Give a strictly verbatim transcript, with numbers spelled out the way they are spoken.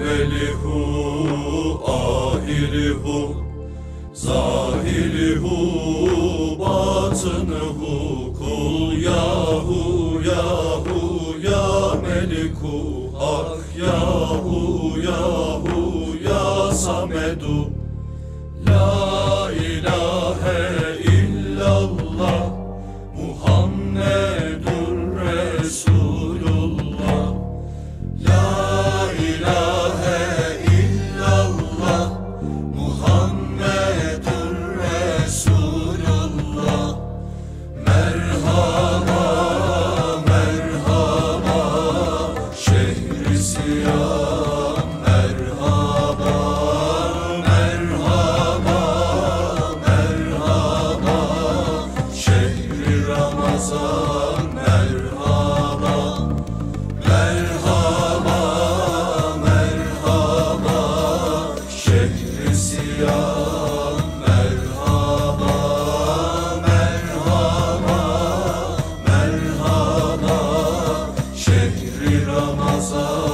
evvelihu ahirihu zahirihu batınuhu kul yahu yahu ya meliku hak yahu yahu ya samedu la ilahe illallah Muhammedur Resulullah la ilahe illallah Muhammedur Resulullah merhaba merhaba şehri siyam merhaba merhaba merhaba şehri Ramazan merhaba merhaba merhaba şehri siyam merhaba merhaba merhaba şehri Ramazan